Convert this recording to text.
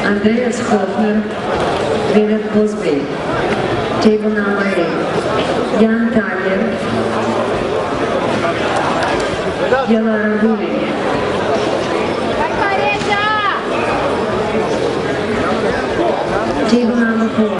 Andreas Hofner, David Bosby. Table number 8, Jan Tager, Yalara Guli.